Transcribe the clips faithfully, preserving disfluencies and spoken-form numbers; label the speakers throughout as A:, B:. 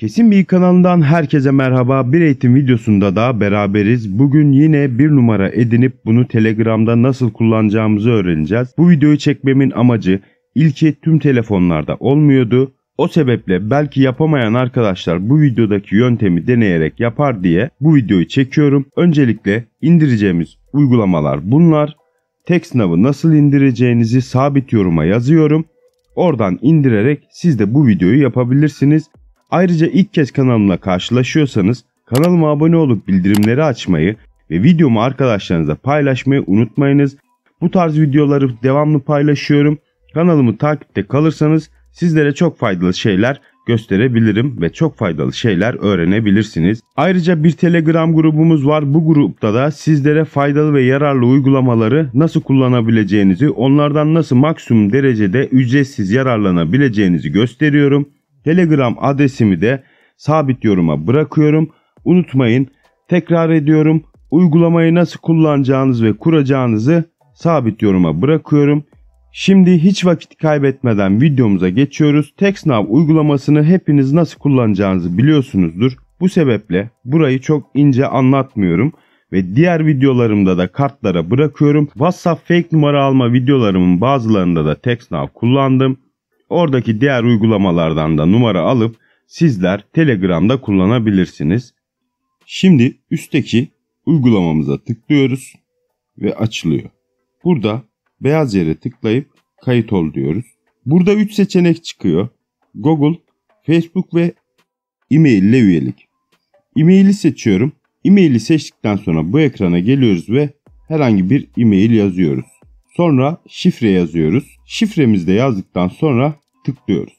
A: Kesin Bilgi kanalından herkese merhaba. Bir eğitim videosunda da beraberiz. Bugün yine bir numara edinip bunu Telegram'da nasıl kullanacağımızı öğreneceğiz. Bu videoyu çekmemin amacı ilki tüm telefonlarda olmuyordu. O sebeple belki yapamayan arkadaşlar bu videodaki yöntemi deneyerek yapar diye bu videoyu çekiyorum. Öncelikle indireceğimiz uygulamalar bunlar. TextNav'ı nasıl indireceğinizi sabit yoruma yazıyorum. Oradan indirerek siz de bu videoyu yapabilirsiniz. Ayrıca ilk kez kanalımla karşılaşıyorsanız kanalıma abone olup bildirimleri açmayı ve videomu arkadaşlarınızla paylaşmayı unutmayınız. Bu tarz videoları devamlı paylaşıyorum. Kanalımı takipte kalırsanız sizlere çok faydalı şeyler gösterebilirim ve çok faydalı şeyler öğrenebilirsiniz. Ayrıca bir Telegram grubumuz var. Bu grupta da sizlere faydalı ve yararlı uygulamaları nasıl kullanabileceğinizi, onlardan nasıl maksimum derecede ücretsiz yararlanabileceğinizi gösteriyorum. Telegram adresimi de sabit yoruma bırakıyorum. Unutmayın, tekrar ediyorum. Uygulamayı nasıl kullanacağınız ve kuracağınızı sabit yoruma bırakıyorum. Şimdi hiç vakit kaybetmeden videomuza geçiyoruz. TextNav uygulamasını hepiniz nasıl kullanacağınızı biliyorsunuzdur. Bu sebeple burayı çok ince anlatmıyorum ve diğer videolarımda da kartlara bırakıyorum. WhatsApp fake numara alma videolarımın bazılarında da TextNav kullandım. Oradaki diğer uygulamalardan da numara alıp sizler Telegram'da kullanabilirsiniz. Şimdi üstteki uygulamamıza tıklıyoruz ve açılıyor. Burada beyaz yere tıklayıp kayıt ol diyoruz. Burada üç seçenek çıkıyor. Google, Facebook ve e-mail ile üyelik. E-mail'i seçiyorum. E-mail'i seçtikten sonra bu ekrana geliyoruz ve herhangi bir e-mail yazıyoruz. Sonra şifre yazıyoruz. Şifremizi de yazdıktan sonra tıklıyoruz.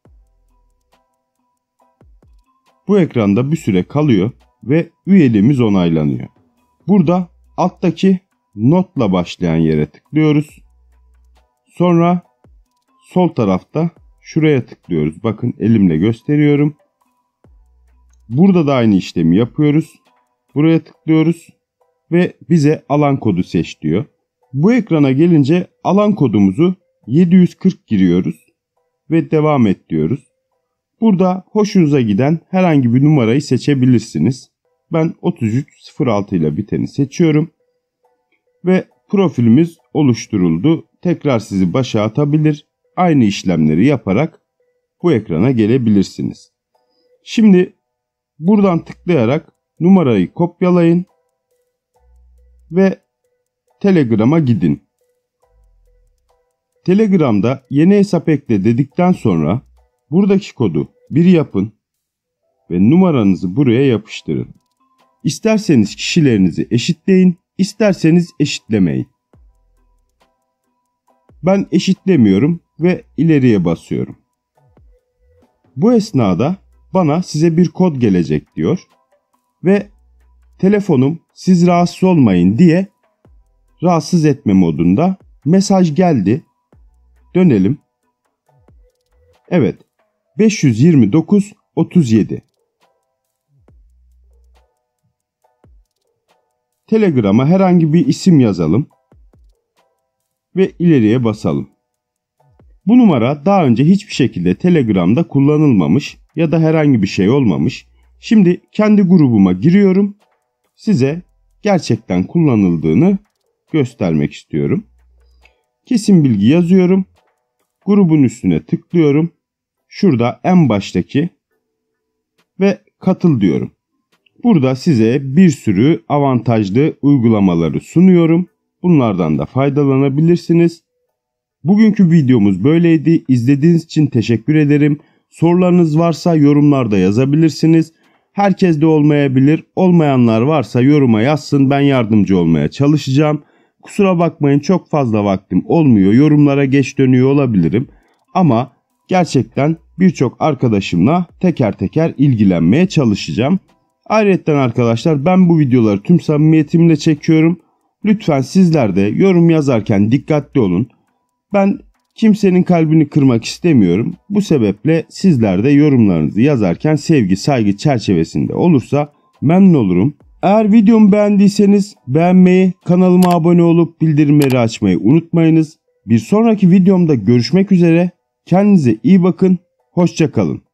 A: Bu ekranda bir süre kalıyor ve üyeliğimiz onaylanıyor. Burada alttaki notla başlayan yere tıklıyoruz. Sonra sol tarafta şuraya tıklıyoruz. Bakın elimle gösteriyorum. Burada da aynı işlemi yapıyoruz. Buraya tıklıyoruz ve bize alan kodu seç diyor. Bu ekrana gelince alan kodumuzu yedi yüz kırk giriyoruz ve devam et diyoruz. Burada hoşunuza giden herhangi bir numarayı seçebilirsiniz. Ben otuz üç sıfır altı ile biteni seçiyorum. Ve profilimiz oluşturuldu. Tekrar sizi başa atabilir. Aynı işlemleri yaparak bu ekrana gelebilirsiniz. Şimdi buradan tıklayarak numarayı kopyalayın ve Telegram'a gidin. Telegram'da yeni hesap ekle dedikten sonra buradaki kodu bir yapın ve numaranızı buraya yapıştırın. İsterseniz kişilerinizi eşitleyin, isterseniz eşitlemeyin. Ben eşitlemiyorum ve ileriye basıyorum. Bu esnada bana size bir kod gelecek diyor ve telefonum siz rahatsız olmayın diye rahatsız etme modunda. Mesaj geldi. Dönelim. Evet. beş yüz yirmi dokuz otuz yedi. Telegram'a herhangi bir isim yazalım ve ileriye basalım. Bu numara daha önce hiçbir şekilde Telegram'da kullanılmamış ya da herhangi bir şey olmamış. Şimdi kendi grubuma giriyorum. Size gerçekten kullanıldığını göstermek istiyorum. Kesin Bilgi yazıyorum. Grubun üstüne tıklıyorum. Şurada en baştaki ve katıl diyorum. Burada size bir sürü avantajlı uygulamaları sunuyorum. Bunlardan da faydalanabilirsiniz. Bugünkü videomuz böyleydi. İzlediğiniz için teşekkür ederim. Sorularınız varsa yorumlarda yazabilirsiniz. Herkes de olmayabilir. Olmayanlar varsa yoruma yazsın. Ben yardımcı olmaya çalışacağım. Kusura bakmayın, çok fazla vaktim olmuyor. Yorumlara geç dönüyor olabilirim. Ama gerçekten birçok arkadaşımla teker teker ilgilenmeye çalışacağım. Ayrıca arkadaşlar, ben bu videoları tüm samimiyetimle çekiyorum. Lütfen sizler de yorum yazarken dikkatli olun. Ben kimsenin kalbini kırmak istemiyorum. Bu sebeple sizler de yorumlarınızı yazarken sevgi, saygı çerçevesinde olursa memnun olurum. Eğer videomu beğendiyseniz beğenmeyi, kanalıma abone olup bildirimleri açmayı unutmayınız. Bir sonraki videomda görüşmek üzere. Kendinize iyi bakın. Hoşça kalın.